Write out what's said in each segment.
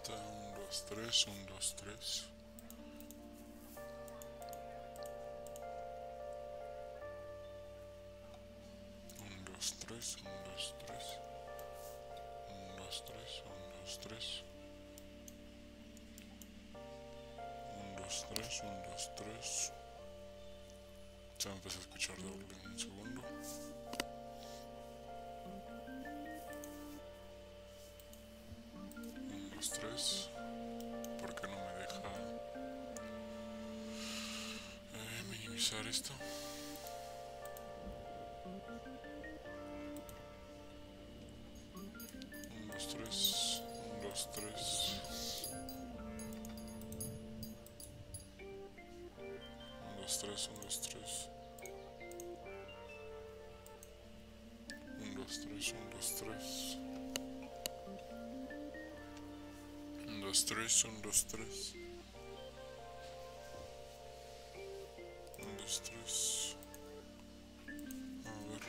1, 2, 3, 1, 2, 3. 1, 2, 3, 1, 2, 3. 1, 2, 3, 1, 2, 3. 1, 2, 3, 1, 2, 3. Se me empezó a escuchar doble en un segundo. 1, 2, 3. ¿Por qué no me deja minimizar esto? 1, 2, 3. 1, 2, 3. 1, 2, 3, 1, 2, 3. 1, 2, 3, 1, 2, 3. 1, 2, 3, 1, 2, 3. 1, 2, 3. A ver.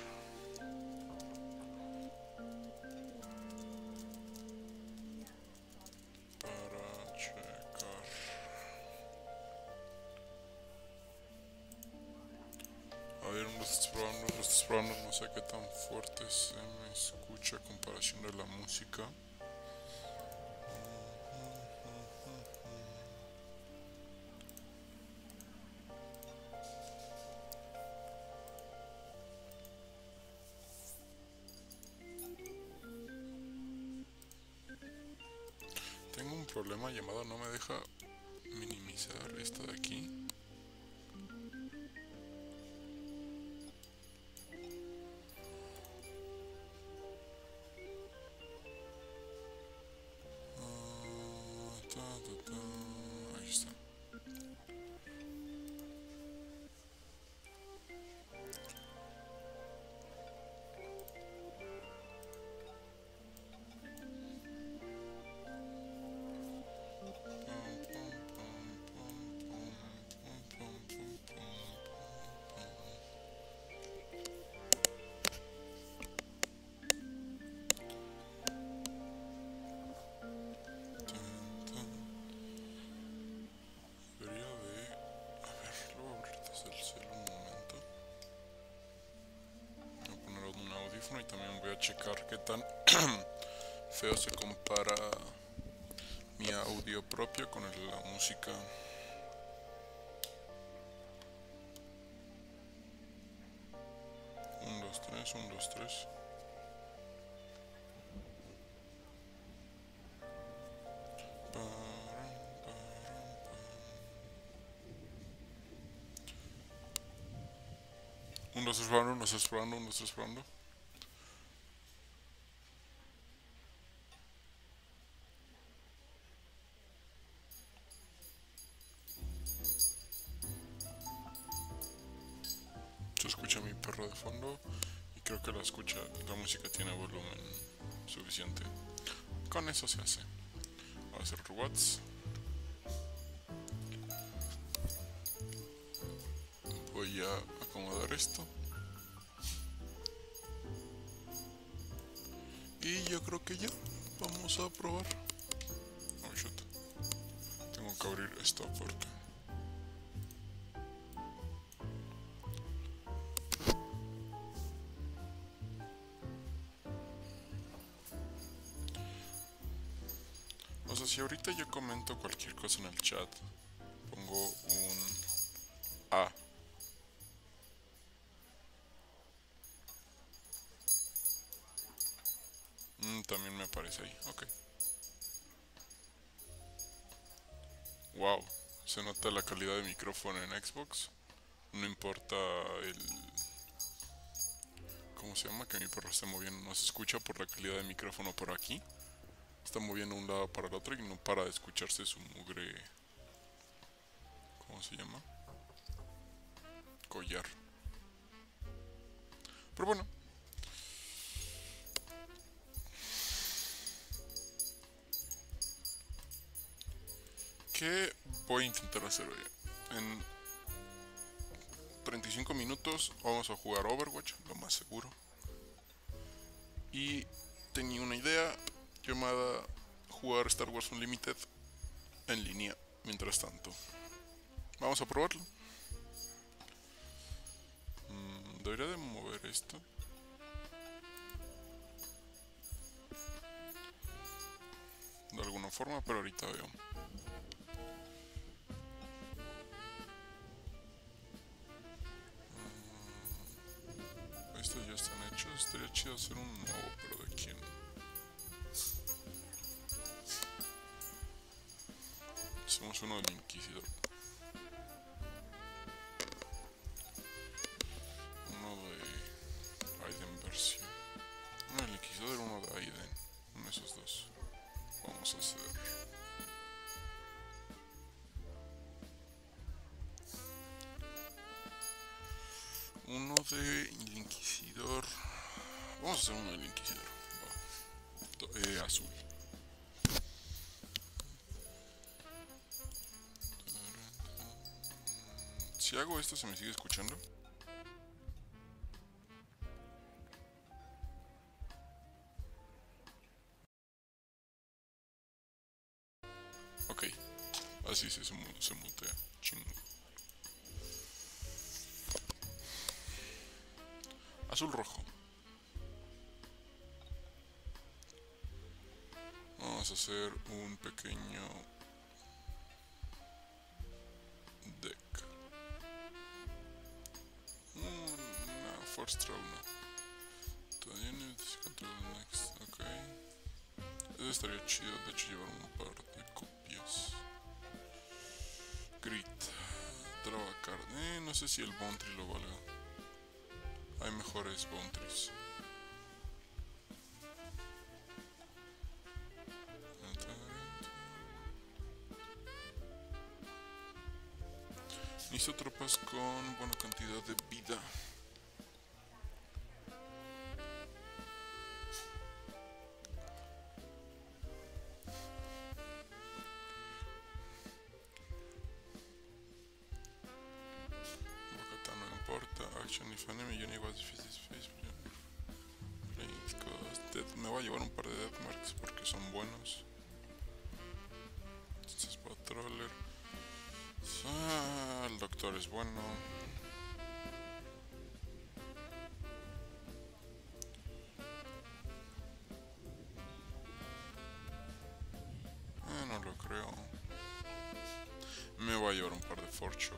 Para checar. A ver, lo estás probando, no sé qué tan fuerte se me escucha a comparación de la música. Tengo un problema llamado no me deja minimizar esta de aquí. Ahí está. Y también voy a checar qué tan feo se compara mi audio propio con la música. Un, dos, tres, un, dos, tres. Un, dos, tres, probando, un, dos, tres, probando, un, dos, tres, probando. Se escucha mi perro de fondo y creo que la música tiene volumen suficiente. Con eso se hace. Voy a hacer watts. Voy a acomodar esto. Y yo creo que ya vamos a probar. Oh shit. Tengo que abrir esto porque o sea, si ahorita yo comento cualquier cosa en el chat, pongo un A. También me aparece ahí, ok. Wow, se nota la calidad de micrófono en Xbox. No importa el... ¿Cómo se llama? Que mi perro esté moviendo. No se escucha por la calidad de micrófono por aquí. Está moviendo de un lado para el otro y no para de escucharse su mugre... ¿Cómo se llama? Collar. Pero bueno. ¿Qué voy a intentar hacer hoy? En 35 minutos vamos a jugar Overwatch, lo más seguro. Y tenía una idea llamada jugar Star Wars Unlimited en línea mientras tanto. Vamos a probarlo. Debería de mover esto. De alguna forma, pero ahorita veo. Estos ya están hechos. Estaría chido hacer un nuevo, pero ¿de quién? Hacemos uno del Inquisidor. Uno de Aiden versión. Uno del Inquisidor, uno de Aiden. Uno de esos dos. Vamos a hacer. Uno del Inquisidor. Vamos a hacer uno del Inquisidor. Azul. Si hago esto, ¿se me sigue escuchando? Ok. Así se mutea. Chingo. Azul rojo. Vamos a hacer un pequeño deck. Una Force Trauma. Todavía necesito control next. Ok. Eso estaría chido, de hecho, llevar un par de copias. Grit. Travacar. No sé si el Bounty lo valga. Hay mejores Bounties. Necesito tropas con buena cantidad de vida. Bogotá no importa. Action if enemy unit was defeated space. Me voy a llevar un par de Deathmarks porque son buenos. Este es Patroller. El doctor es bueno. No lo creo. Me voy a llevar un par de Force Shock.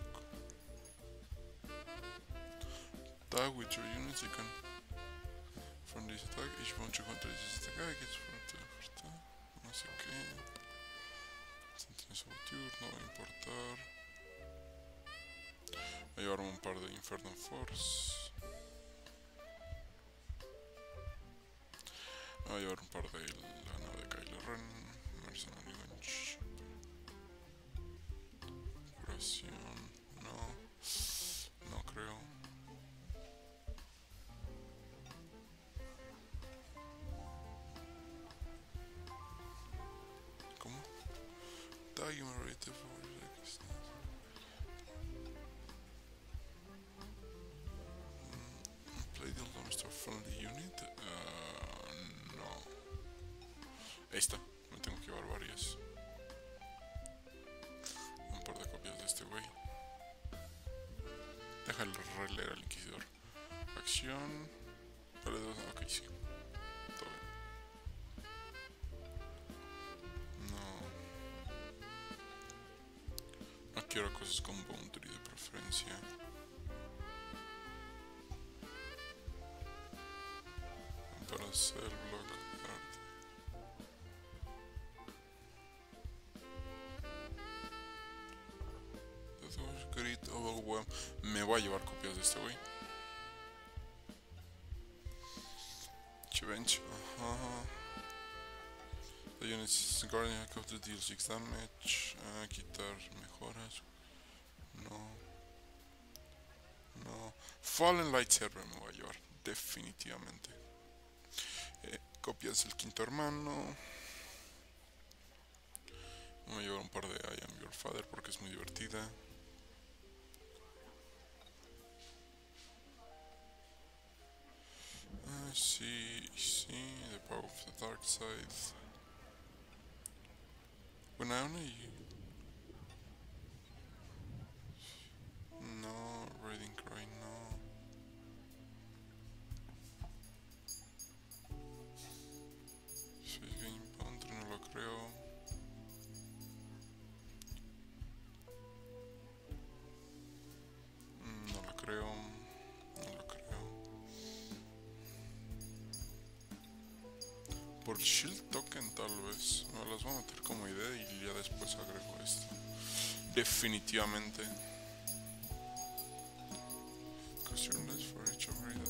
Tag with your units, you can from this attack, each one to counter this attack gets from the no sé qué. Sentinel Saboteur, no va a importar. Voy a llevarme un par de Inferno Force. Voy a llevar un par de la nave de Kylo Ren. Mercenary Bench. Curación. No creo. ¿Cómo? Tag for play the damage to a friendly unit. No. Esta. Me tengo que llevar varias. Un par de copias de este güey. Deja el releer al Inquisidor. Acción. Vale, ok, sí. Todo bien. No quiero cosas con boundary de preferencia. Para hacer block art. Grit Overwhelm. Me voy a llevar copias de este güey. Bench. The units Guardian Counter deal 6 damage. Quitar mejoras. No. Fallen Lightsaber me voy a llevar. Definitivamente. Copias del quinto hermano. Me voy a llevar un par de I Am Your Father porque es muy divertida. Sí, The Power of the Dark Side. Copenhagen y... No, Raiding Cry, no. Face Game Boundary, no lo creo. No lo creo. No lo creo. Por Shield Token tal vez. Me las voy a meter como idea y ya después agrego esto. Definitivamente. Customerless for each upgraded.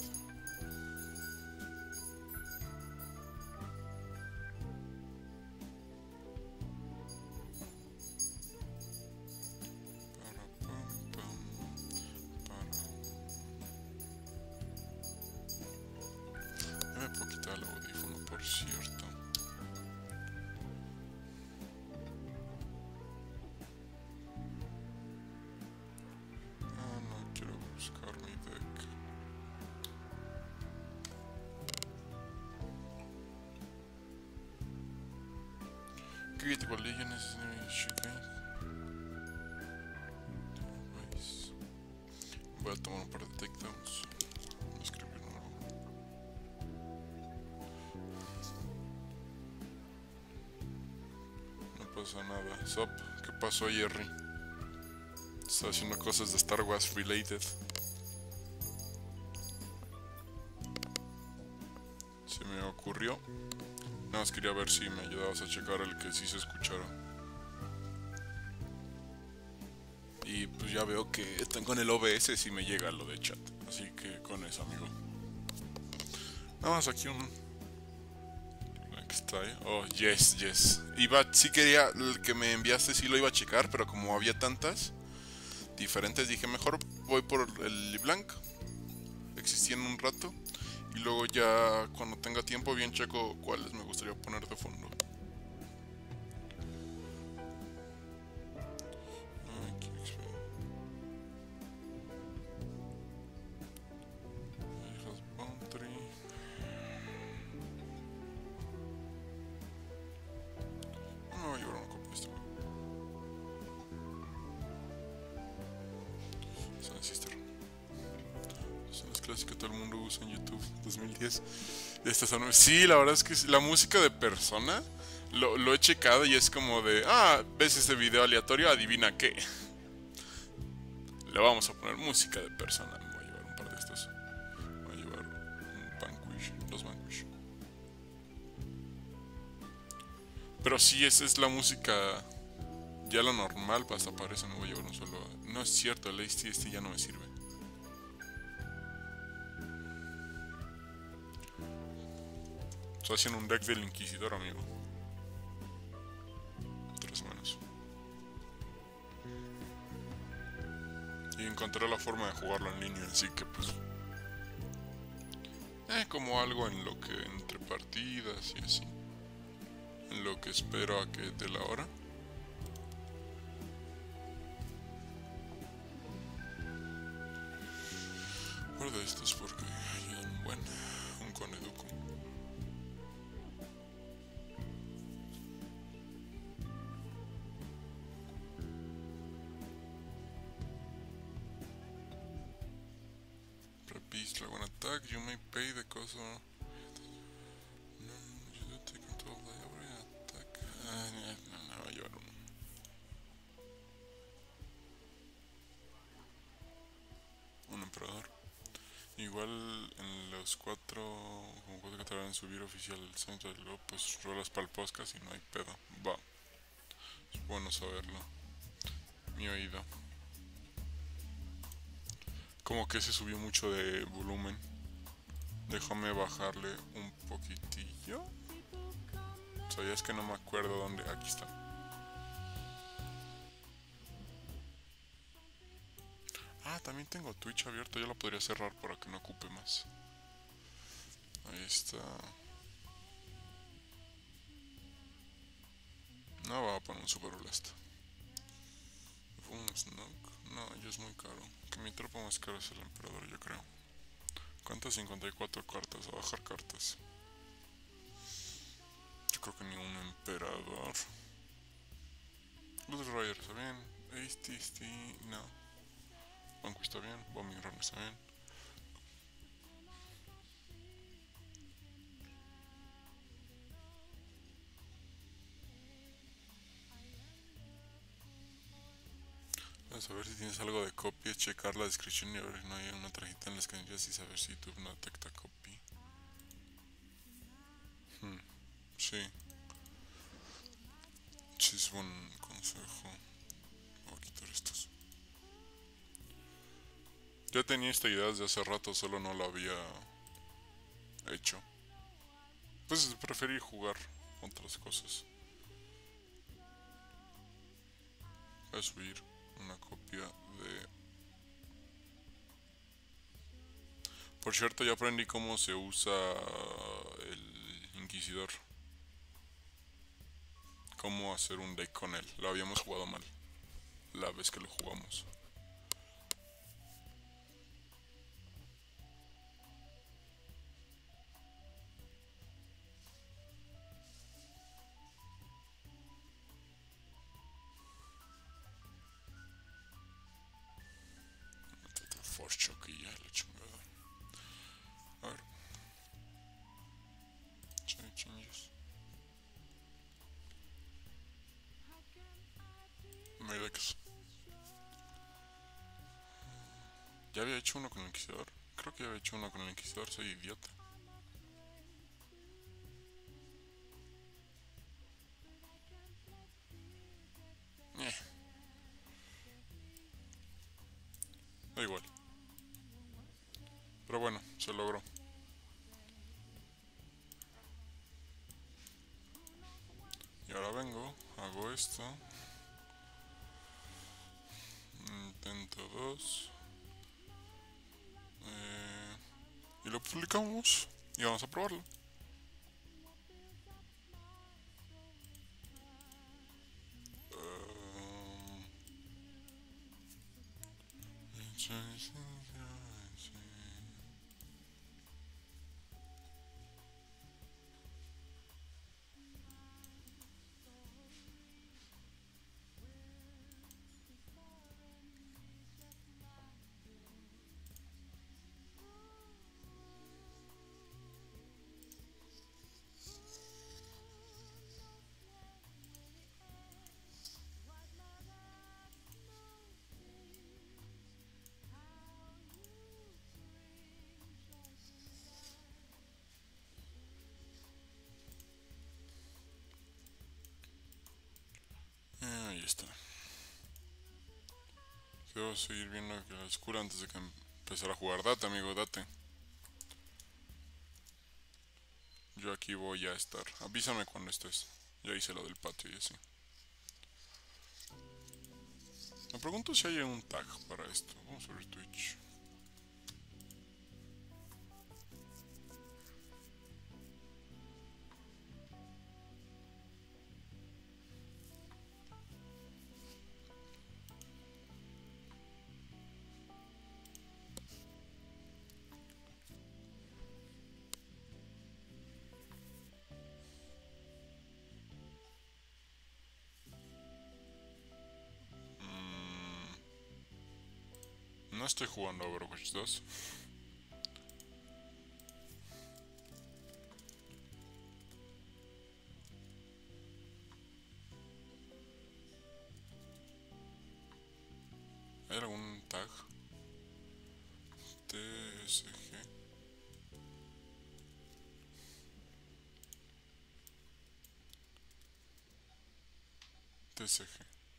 Ya me puedo quitar el audífono, por cierto. Ah, no, quiero buscar mi deck. Critical Legion is voy a tomar un par de takedowns. Voy a escribir nuevo. No pasa nada. Sup, ¿qué pasó, Jerry? Estaba haciendo cosas de Star Wars related. Se me ocurrió. Nada más quería ver si me ayudabas a checar el que sí se escuchara. Y pues ya veo que con el OBS sí me llega lo de chat. Así que con eso, amigo. Nada más aquí un... Oh, yes, yes. Sí quería, el que me enviaste sí lo iba a checar, pero como había tantas diferentes, dije mejor voy por el LeBlanc. Existiendo un rato. Y luego ya cuando tenga tiempo bien checo cuáles me gustaría poner de fondo. No me voy a llevar una copia de esto. Sun Sister. Son las clásicas que todo el mundo usa en YouTube 2010. Estas son... Sí, la verdad es que la música de Persona lo he checado y es como de... Ah, ves este video aleatorio, adivina qué. Le vamos a poner música de Persona. Me voy a llevar un par de estos. Voy a llevar un Vanquish, dos Vanquish. Pero sí, esa es la música... Ya la normal, hasta parece, me voy a llevar un solo... No es cierto, el este ya no me sirve. Estoy haciendo un deck del Inquisidor, amigo. 3 manos. Y encontré la forma de jugarlo en línea, así que pues... como algo en lo que entre partidas y así. En lo que espero a que dé la hora. Guarda estos porque ayudan un con Educo. Beast Dragon attack, you may pay the cost of... No, you do take control of every attack. No, voy a llevar uno. Un emperador. Igual en los 4, como 4 que te van a subir oficial el centro del globo, pues rolas para el podcast y no hay pedo. Va. Es bueno saberlo. Mi oído. Como que se subió mucho de volumen. Déjame bajarle un poquitillo. O sea, ya es que no me acuerdo dónde. Aquí está. Ah, también tengo Twitch abierto. Ya lo podría cerrar para que no ocupe más. Ahí está. No va a poner un Super Blast. Un Snook. No, ya es muy caro. Que mi tropa más cara es el emperador, yo creo. ¿Cuántas? 54 cartas. A bajar cartas. Yo creo que ni un emperador. Slayer está bien. Este, no. Banco está bien. Bombing Run está bien. Vamos a ver si tienes algo de copy, checar la descripción y a ver si no hay una tarjeta en las canillas y saber si YouTube no detecta copy. Sí, sí es buen consejo. Voy a quitar estos. Ya tenía esta idea desde hace rato, solo no la había hecho. Pues preferí jugar otras cosas. Voy a subir una copia de... Por cierto, ya aprendí cómo se usa el Inquisidor. Cómo hacer un deck con él. Lo habíamos jugado mal la vez que lo jugamos. Force Shock y ya la chingada. A ver. Changes. Medex. Ya había hecho uno con el Inquisidor. Creo que ya había hecho uno con el Inquisidor, soy idiota. Da igual. Pero bueno, se logró. Y ahora vengo, hago esto. Intento 2. Y lo publicamos. Y vamos a probarlo. Ahí está. Debo seguir viendo que la oscura antes de que empezar a jugar. Date, amigo, date. Yo aquí voy a estar. Avísame cuando estés. Ya hice lo del patio y así. Me pregunto si hay un tag para esto. Vamos a ver Twitch. No estoy jugando Overwatch 2. ¿Hay algún tag? TSG. TSG.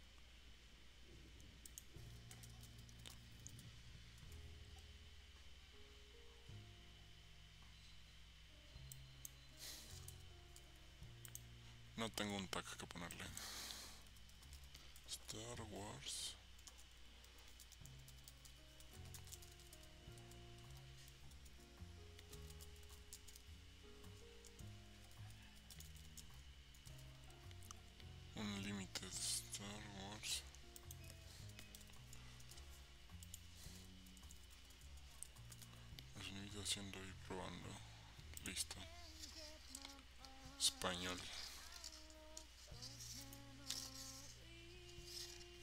No tengo un tag que ponerle. Star Wars. Unlimited Star Wars. Los enemigos haciendo y probando. Listo. Español.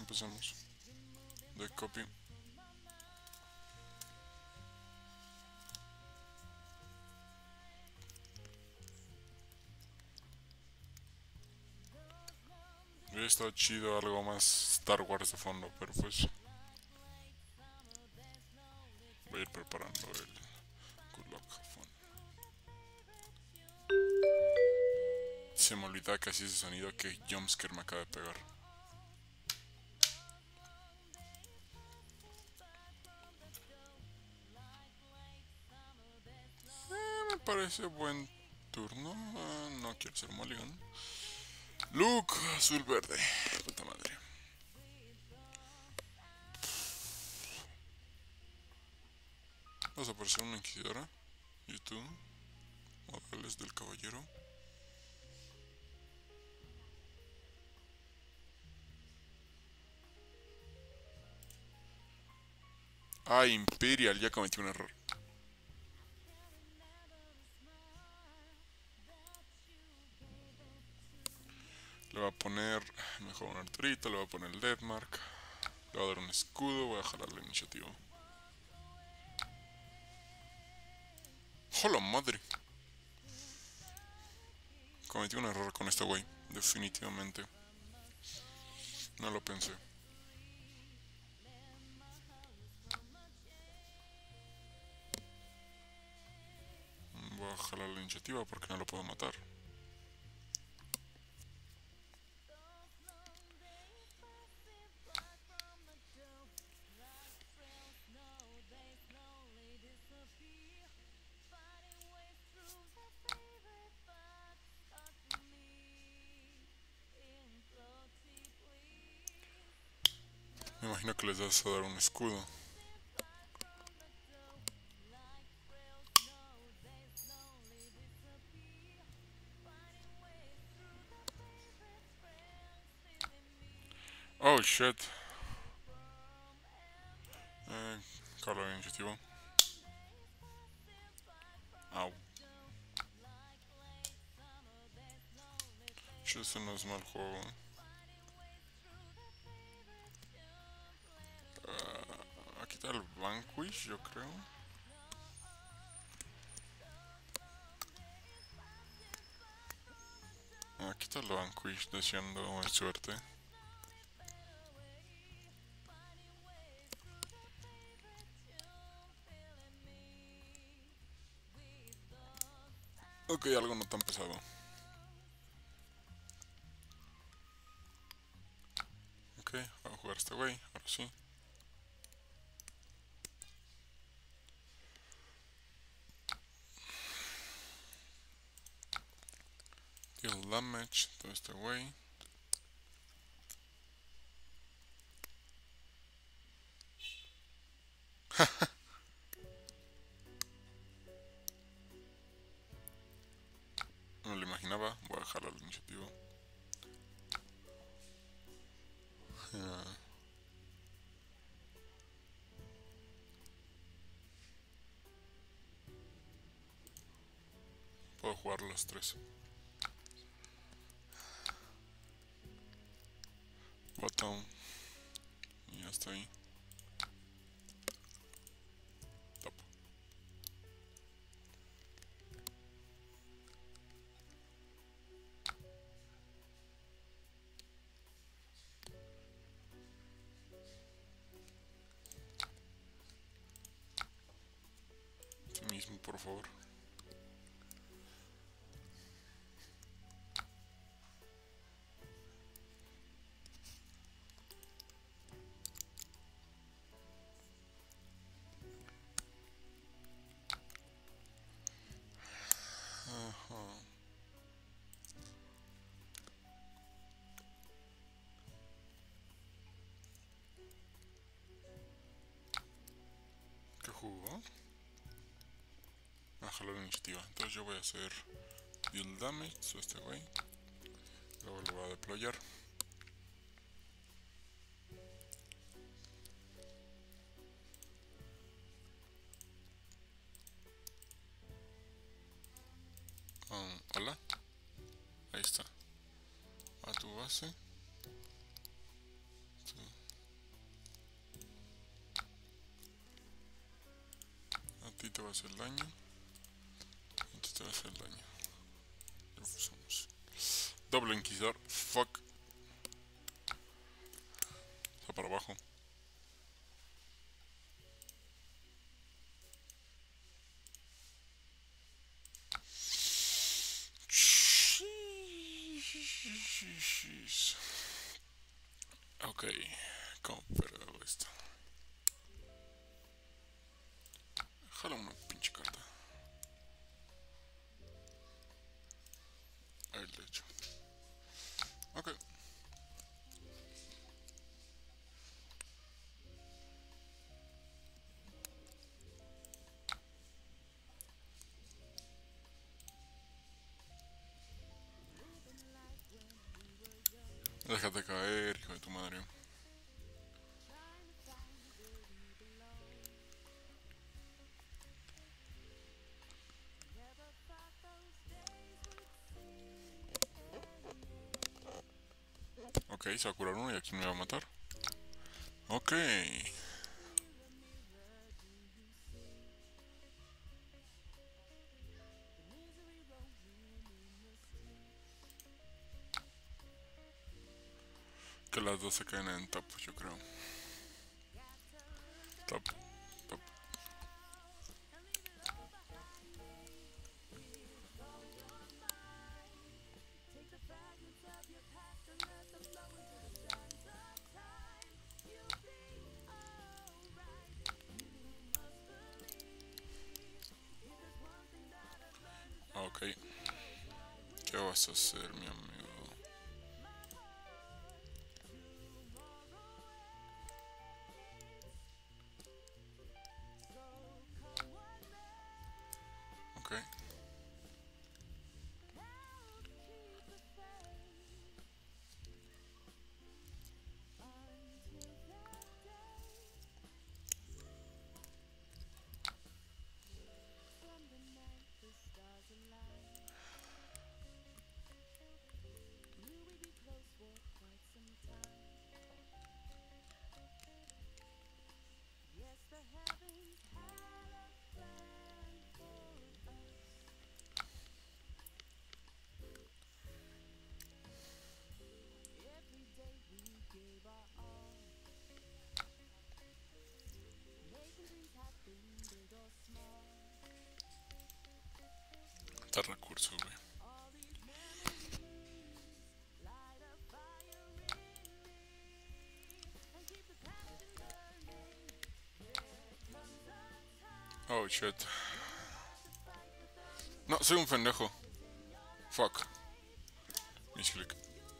empecemos. De copy. Hubiera estado chido algo más Star Wars de fondo, pero pues voy a ir preparando el Good Luck Phone. Se me olvidaba casi ese sonido que jumpscare me acaba de pegar. Me parece buen turno. No quiero ser mulligan. Luke, azul verde. Puta madre. Vamos a aparecer una inquisidora. YouTube. Modales del caballero. Ah, Imperial, ya cometí un error. Le voy a poner mejor un arterito, le voy a poner el Deathmark. Le voy a dar un escudo, voy a jalar la iniciativa. ¡Hola madre! Cometí un error con este güey, definitivamente. No lo pensé. Voy a jalar la iniciativa porque no lo puedo matar. Me imagino que les vas a dar un escudo. Oh shit. Jalo la iniciativa. Au. Shit, ese no es mal juego. Aquí está el Vanquish, yo creo. Aquí está el Vanquish deseando suerte. Ok, algo no tan pesado. Ok, vamos a jugar a este güey, ahora sí. Deal damage, todo este güey. No lo imaginaba, voy a dejar la iniciativa. Puedo jugar los tres. Bottom. Y ya está ahí. Top. Tú mismo, por favor. Ajá. ¿Qué jugó? Ah, jaló la iniciativa. Entonces yo voy a hacer deal damage a este güey. Luego lo voy a deployar. Hola. Ahí está. A tu base. va a hacer daño. Este te va a hacer daño. Refusamos. Doble inquisidor. Fuck. Está para abajo. Ok. ¿Cómo hago esto? Jala una pinche carta. Ahí le echo. Ok. Déjate caer, hijo de tu madre. Ok, se va a curar uno y aquí me va a matar. Ok. Que las dos se caen en top, yo creo. Top. Top. Ok. ¿Qué vas a hacer, mi amigo? Ok. Está recurso, güey. Oh, shit. No, soy un pendejo. Fuck. Misclick.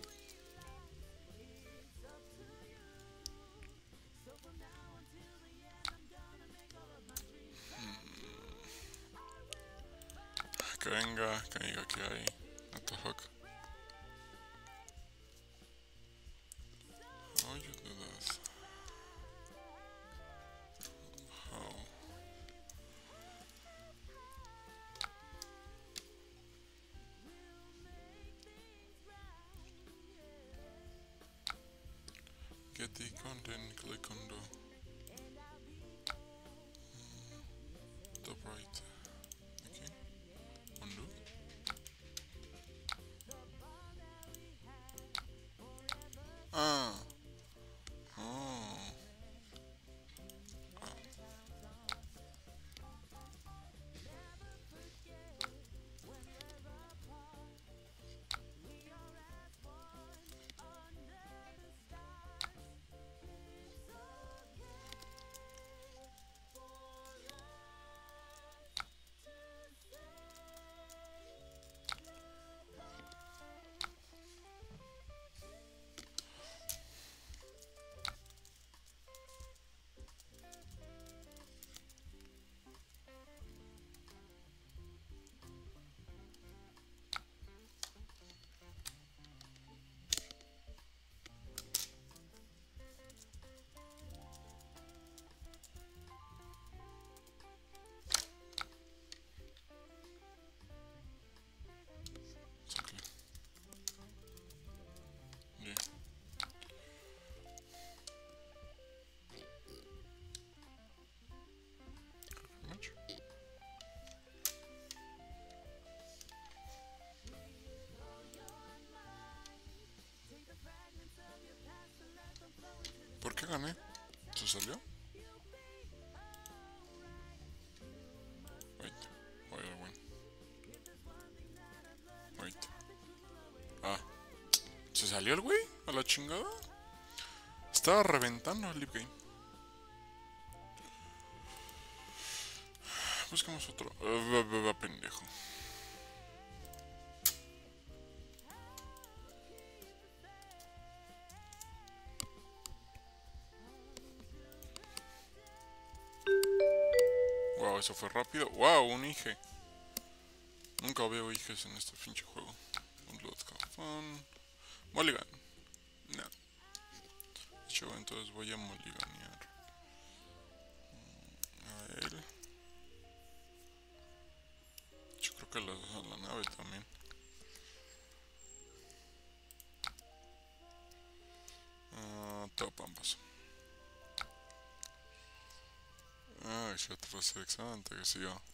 Que venga, que diga que hay. What the fuck. How you do that? How? Get the content, click on the top right. Okay. Undo. Ah. Oh. gané. ¿Se salió? Wait. Wait. Ah. ¿Se salió el güey? ¿A la chingada? Estaba reventando el Leap Game. Busquemos otro. Pendejo. Wow, eso fue rápido. Wow, un Ige. Nunca veo Iges en este pinche juego. Un Blood Cafón. Mulligan. No. Yo entonces voy a mulliganear a él. Yo creo que a la nave también. Top ambas. Ya te va a ser excelente que si yo.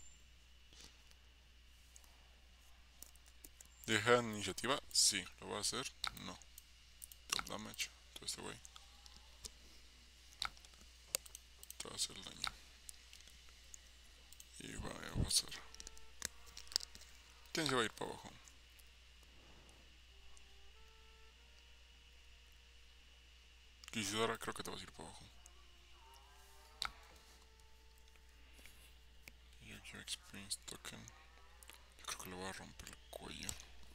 ¿Deja iniciativa? Sí. ¿Lo va a hacer? No. Top damage. Entonces este güey te va a hacer el daño. Y va a pasar. ¿Quién se va a ir para abajo? Isidora, creo que te vas a ir para abajo. Yo quiero experience token. Yo creo que le voy a romper el cuello.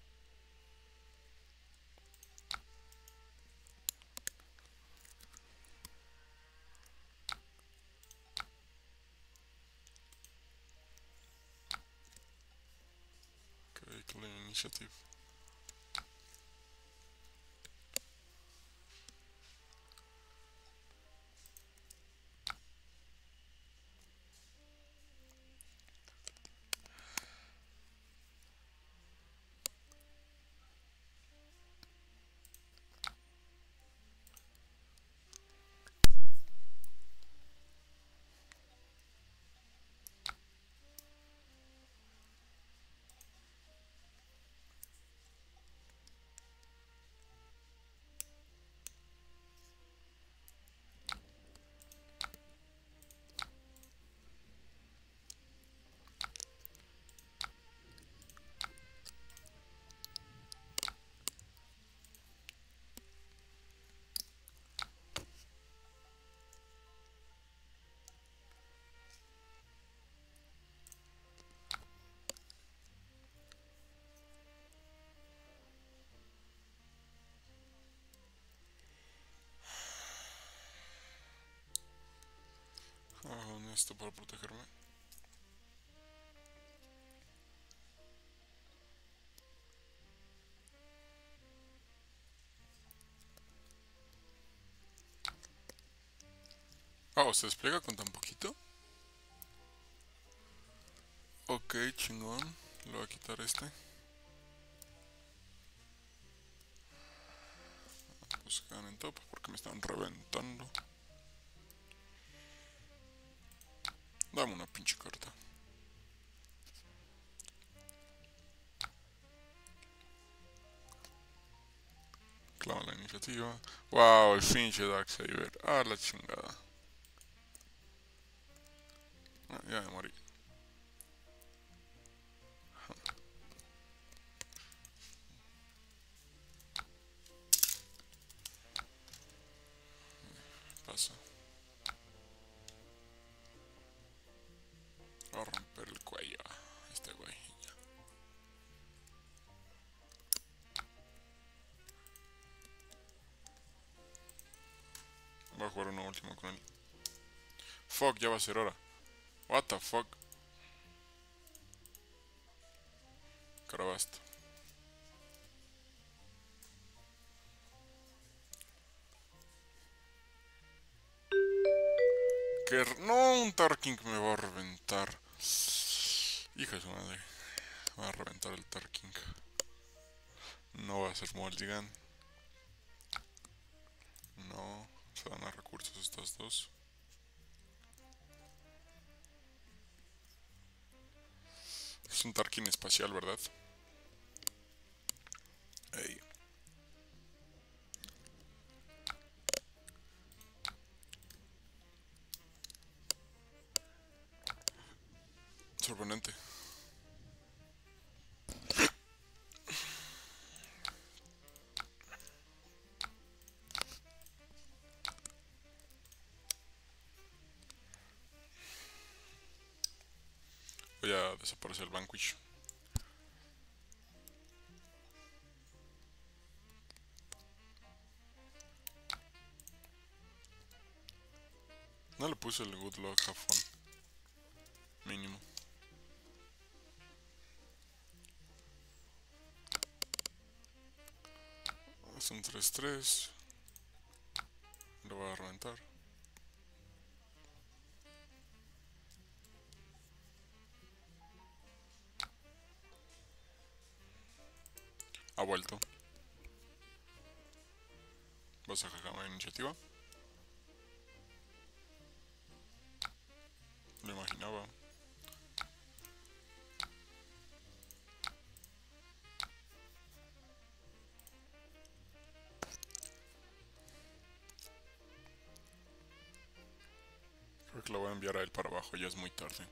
Ok, claim initiative. Esto para protegerme. Oh, ¿se despliega con tan poquito? Ok, chingón. Le voy a quitar este. Pues quedan en top porque me están reventando. Dame una pinche carta. Clava la iniciativa. Wow, el pinche Darksaber. Ah, la chingada. Ya me morí. Pasa. Voy a romper el cuello a este güey. Ya. Voy a jugar una última con él. Fuck, ya va a ser hora. What the fuck. Carabasto. No, un Tarking me va a reventar. Hija de su madre. Me va a reventar el Tarking. No va a ser Mulligan. No. Se dan a recursos estas dos. Es un Tarkin espacial, ¿verdad? Ey. desaparece el Vanquish. No le puse el Good Luck Have Fun. Mínimo. Es un 3-3. Lo voy a reventar. Ha vuelto. Vas a cagar una iniciativa. Lo imaginaba. Creo que lo voy a enviar a él para abajo, ya es muy tarde.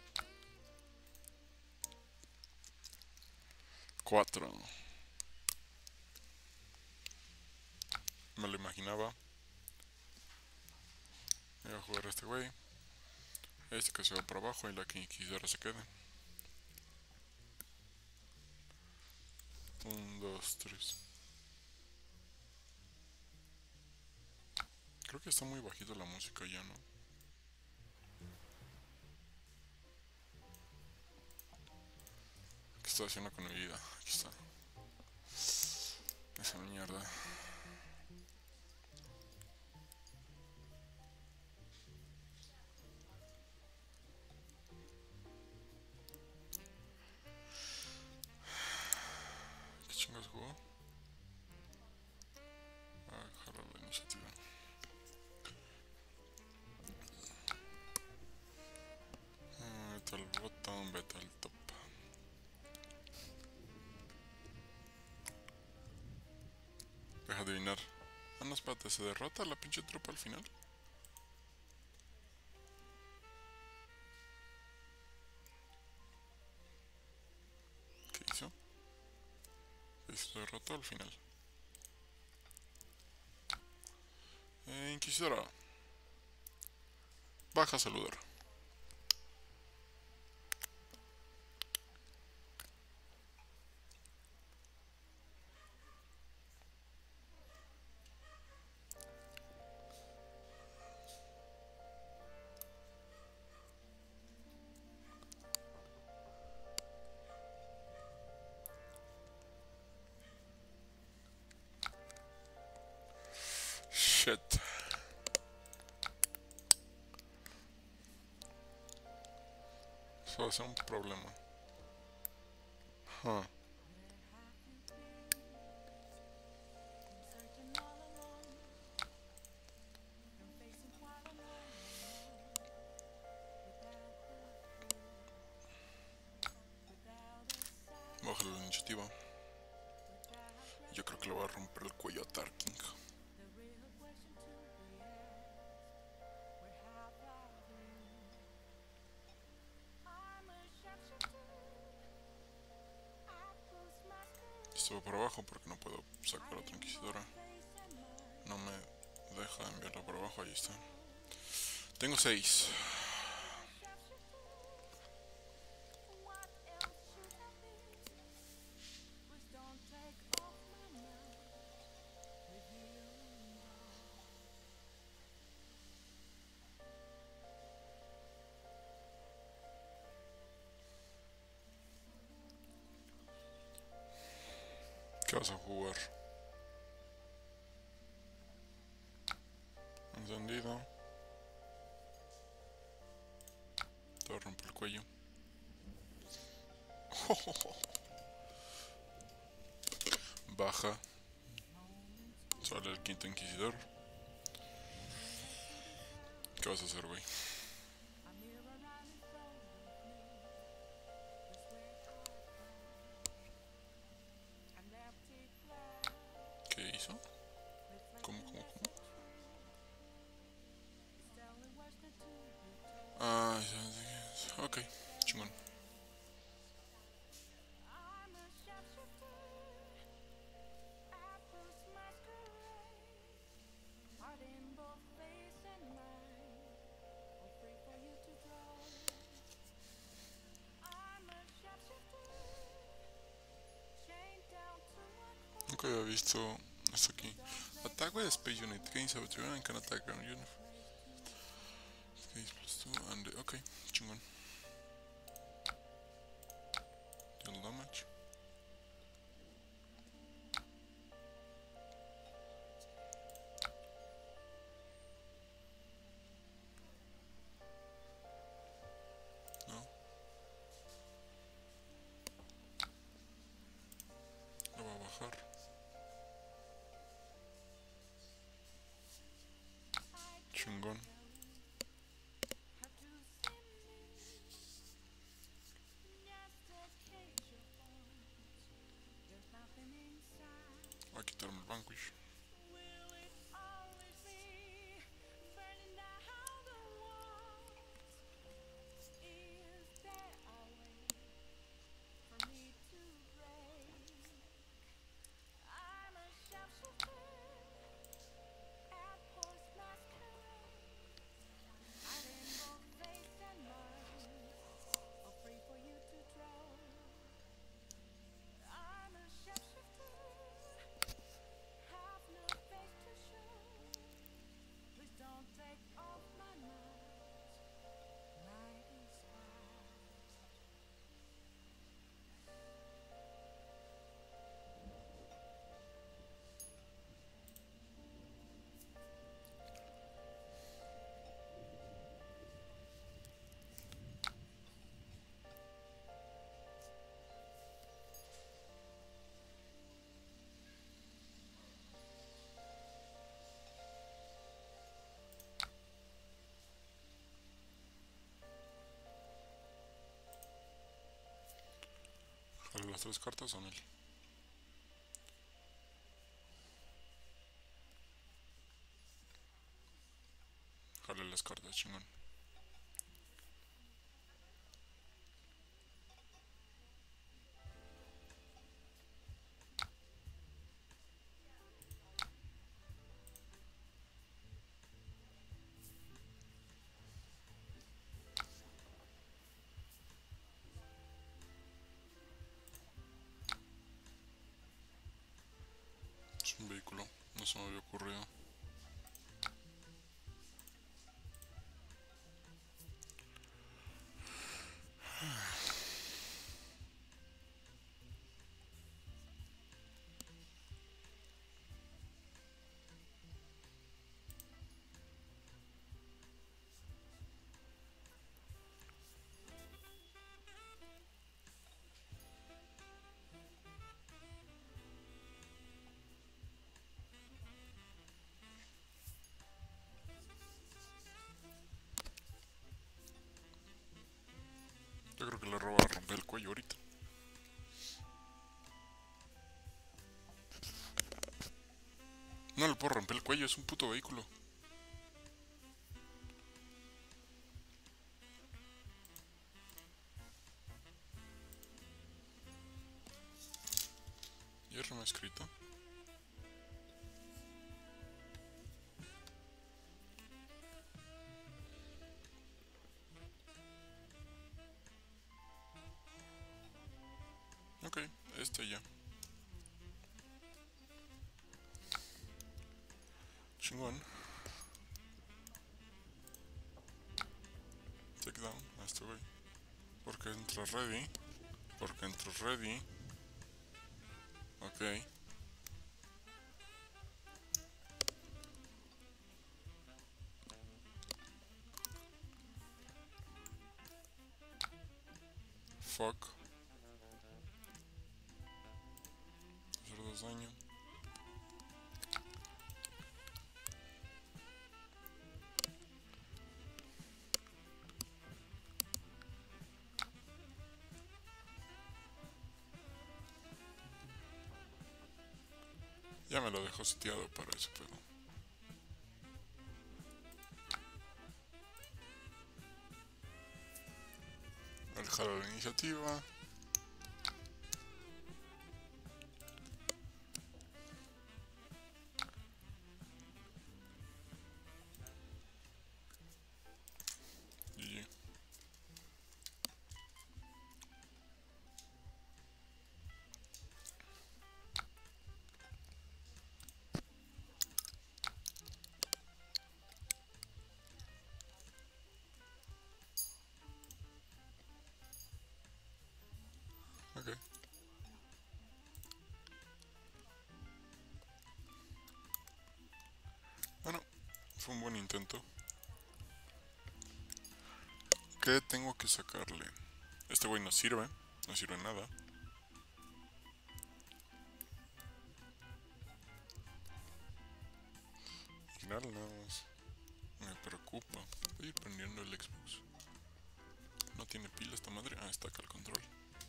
4. Me lo imaginaba. Voy a jugar a este güey. Este que se va para abajo y la que Inquisidora se quede. 1, 2, 3. Creo que está muy bajito la música ya, ¿no? ¿Qué estoy haciendo con mi vida? Aquí está. Esa mierda. ¿Qué chingas jugó? Ah, jalar la iniciativa. Vete al bottom, vete al top. Deja de adivinar. Ah, no, espérate, ¿se derrota la pinche tropa al final? ¿Qué hizo? Se derrotó al final. Inquisidora. Baja a saludar. Shit. Eso va a ser un problema. Huh. Baja la iniciativa. Yo creo que le voy a romper el cuello a Tarking. Estuvo por abajo porque no puedo sacar otra inquisidora. No me deja enviarlo por abajo, ahí está. Tengo 6. ¿Qué vas a jugar? Encendido. Te voy a romper el cuello. Baja. Sale el quinto inquisidor. ¿Qué vas a hacer, güey? ¿Qué hizo? ¿Cómo? Ah, ok, chingón. Nunca había visto hasta aquí. Attack with Space Unit gains a veteran and can attack ground unit. Gains +2 and okay, chingón. Deal damage. No. Lo va a bajar. Chingón. Voy a quitarme el Vanquish. Jale las 3 cartas son él. Jale las cartas, chingón. Es un vehículo, no se me había ocurrido. Yo creo que le roba a romper el cuello ahorita. No le puedo romper el cuello, es un puto vehículo. Hierro no escrito. Ok, ya. Chingón. Take down a este güey. Porque entra ready. Porque entró ready. Ok. Fuck. Hacer 2 daño. Ya me lo dejó sitiado para ese pedo. Él jala la iniciativa. GG. fue un buen intento. ¿Qué tengo que sacarle? Este güey no sirve nada. Ignaro nada más. Me preocupa. Voy a ir prendiendo el Xbox. No tiene pila esta madre. Ah, está acá el control.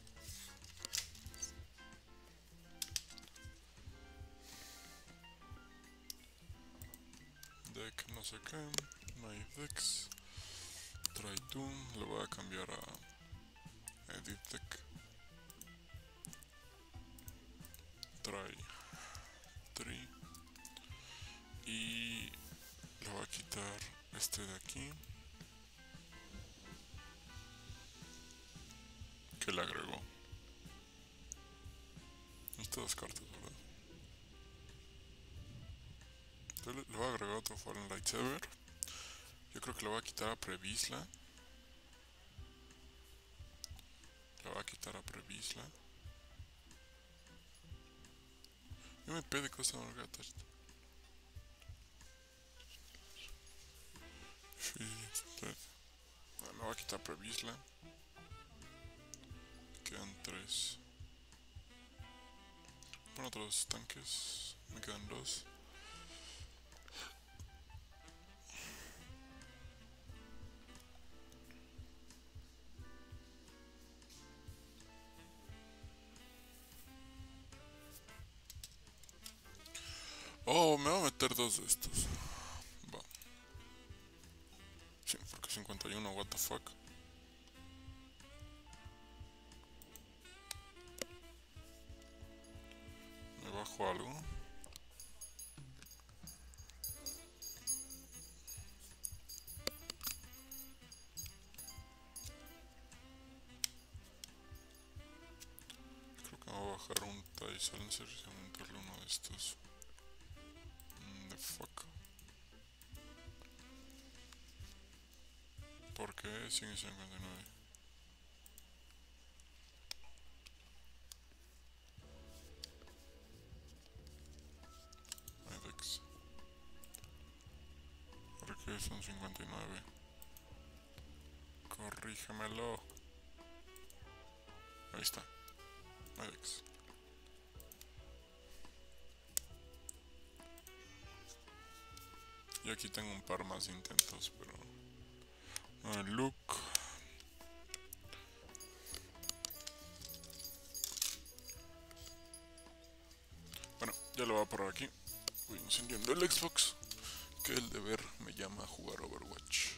Deck no sé qué. No hay decks. Try to. Lo voy a cambiar a Edit Deck. Try 3. Y le voy a quitar este de aquí. Que le agregó. Estas dos cartas, ¿verdad? Entonces le voy a agregar otro Fallen Lightsaber. Yo creo que le voy a quitar a Previsla. Le voy a quitar a Previsla. MP de Costa Morgata. Me voy a quitar Previsla. Quedan 3. Pon otros tanques. Me quedan 2. Oh, me voy a meter 2 de estos. Va. Sí, porque 51, what the fuck. Me bajo algo. Creo que me voy a bajar un TIE Silencer y aumentarle uno de estos. The fuck. ¿Por qué sigue 59? Idex. ¿Por qué son 59? Corrígemelo. Ahí está. Idex. Y aquí tengo un par más de intentos, pero no el look. Bueno, ya lo voy a parar aquí. Voy encendiendo el Xbox, que el deber me llama a jugar Overwatch.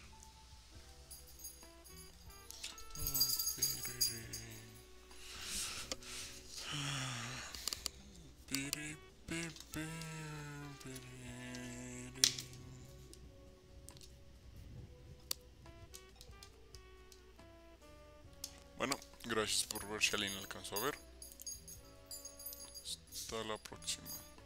Bueno, gracias por ver si alguien alcanzó a ver. Hasta la próxima.